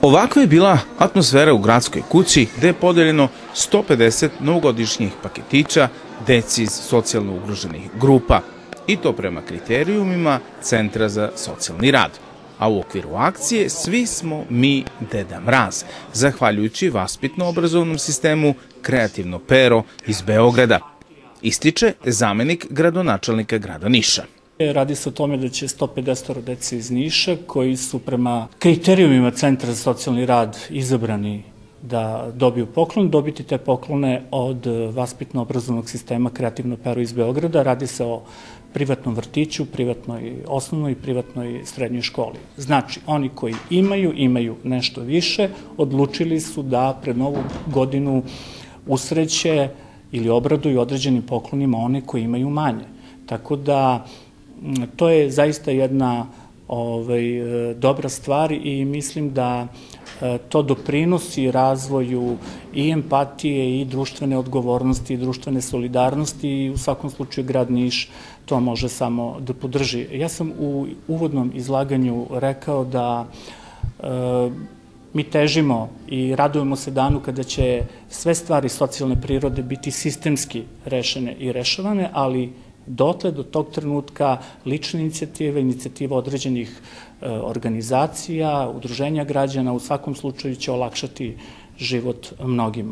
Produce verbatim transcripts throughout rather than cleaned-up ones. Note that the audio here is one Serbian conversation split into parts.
Ovakva je bila atmosfera u gradskoj kući gde je podeljeno sto pedeset novogodišnjih paketića deci iz socijalno ugroženih grupa i to prema kriterijumima Centra za socijalni rad. A u okviru akcije Svi smo mi Deda Mraz, zahvaljujući vaspitno-obrazovnom sistemu Kreativno pero iz Beograda, ističe zamenik gradonačelnika grada Niša. Radi se o tome da će sto pedeset dece iz Niša, koji su prema kriterijumima Centra za socijalni rad izabrani da dobiju poklon, dobiti te poklone od vaspitno-obrazovnog sistema Kreativno pero iz Beograda. Radi se o privatnom vrtiću, privatnoj osnovnoj i privatnoj srednjoj školi. Znači, oni koji imaju, imaju nešto više, odlučili su da pred novu godinu usreće ili obraduju određenim poklonima one koji imaju manje. Tako da to je zaista jedna ovaj, dobra stvar i mislim da to doprinosi razvoju i empatije i društvene odgovornosti i društvene solidarnosti i u svakom slučaju grad Niš to može samo da podrži. Ja sam u uvodnom izlaganju rekao da e, mi težimo i radujemo se danu kada će sve stvari socijalne prirode biti sistemski rešene i rešavane, ali dotle, do tog trenutka, lične inicijative, inicijativa određenih e, organizacija, udruženja građana u svakom slučaju će olakšati život mnogima.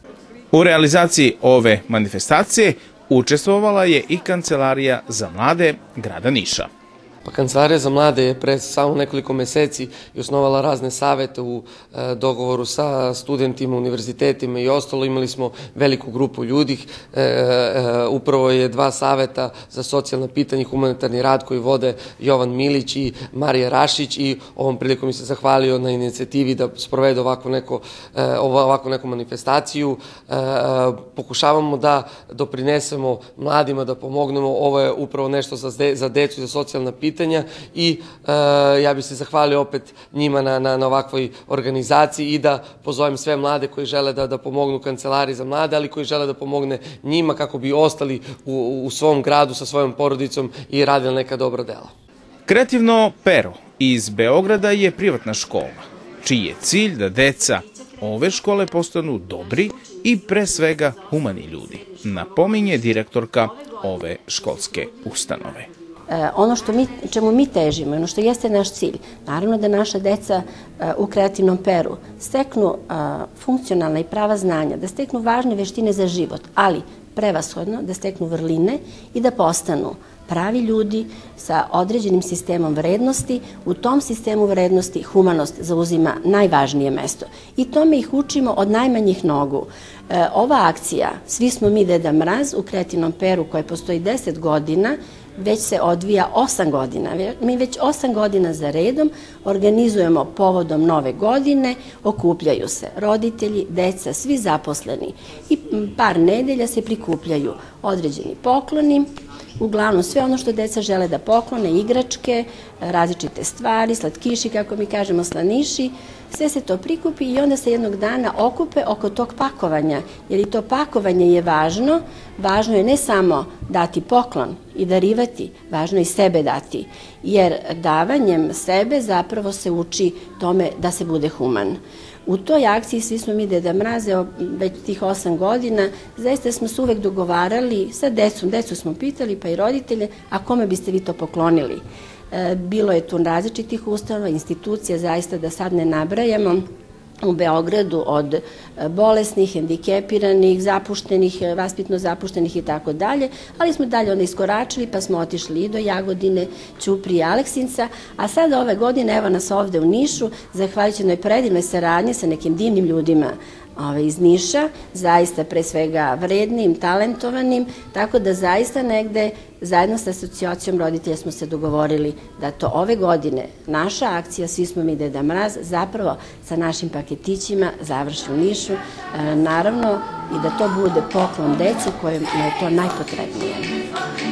U realizaciji ove manifestacije učestvovala je i Kancelarija za mlade grada Niša. Pa Kancelarija za mlade je pre samo nekoliko meseci i osnovala razne savete u e, dogovoru sa studentima, univerzitetima i ostalo. Imali smo veliku grupu ljudi. E, e, upravo je dva saveta za socijalna pitanja i humanitarni rad koji vode Jovan Milić i Marija Rašić i ovom prilikom mi se zahvalio na inicijativi da sprovede ovako, neko, e, ovako neku manifestaciju. E, pokušavamo da doprinesemo mladima, da pomognemo. Ovo je upravo nešto za, za decu i za socijalna pitanja i e, ja bih se zahvalio opet njima na, na, na ovakvoj organizaciji i da pozovem sve mlade koji žele da, da pomognu Kancelariji za mlade, ali koji žele da pomogne njima kako bi ostali u, u svom gradu sa svojom porodicom i radili neka dobra dela. Kreativno pero iz Beograda je privatna škola, čiji je cilj da deca ove škole postanu dobri i pre svega humani ljudi, napominje direktorka ove školske ustanove. Ono što mi, čemu mi težimo, ono što jeste naš cilj, naravno da naša deca u Kreativnom peru steknu funkcionalna i prava znanja, da steknu važne veštine za život, ali prevashodno da steknu vrline i da postanu pravi ljudi sa određenim sistemom vrednosti. U tom sistemu vrednosti humanost zauzima najvažnije mesto. I tome ih učimo od najmanjih nogu. Ova akcija Svi smo mi Deda Mraz u Kreativnom peru, koja postoji deset godina, već se odvija osam godina. Mi već osam godina za redom organizujemo povodom nove godine, okupljaju se roditelji, deca, svi zaposleni i par nedelja se prikupljaju određeni pokloni, uglavnom sve ono što deca žele da poklone, igračke, različite stvari, slatkiši, kako mi kažemo, slaniši, sve se to prikupi i onda se jednog dana okupe oko tog pakovanja, jer i to pakovanje je važno. Važno je ne samo dati poklon i darivati, važno je i sebe dati, jer davanjem sebe zapravo se uči tome da se bude human. U toj akciji Svi smo mi Deda Mraze, već tih osam godina, zaista smo se uvek dogovarali sa decom, decu smo pitali, pa i roditelje, a kome biste vi to poklonili? Bilo je tu različitih ustanova, institucija, zaista da sad ne nabrajamo, u Beogradu od bolesnih, hendikepiranih, zapuštenih, vaspitno zapuštenih i tako dalje, ali smo dalje onda iskoračili pa smo otišli i do Jagodine, Ćuprije i Aleksinca, a sada ove godine evo nas ovde u Nišu, zahvaljujući jednoj predivnoj saradnji sa nekim divnim ljudima iz Niša, zaista pre svega vrednim, talentovanim, tako da zaista negde zajedno sa asocijacijom roditelja smo se dogovorili da to ove godine naša akcija Svi smo mi Deda Mraz zapravo sa našim paketićima završi u Nišu, naravno i da to bude poklon decu kojima je to najpotrebnije.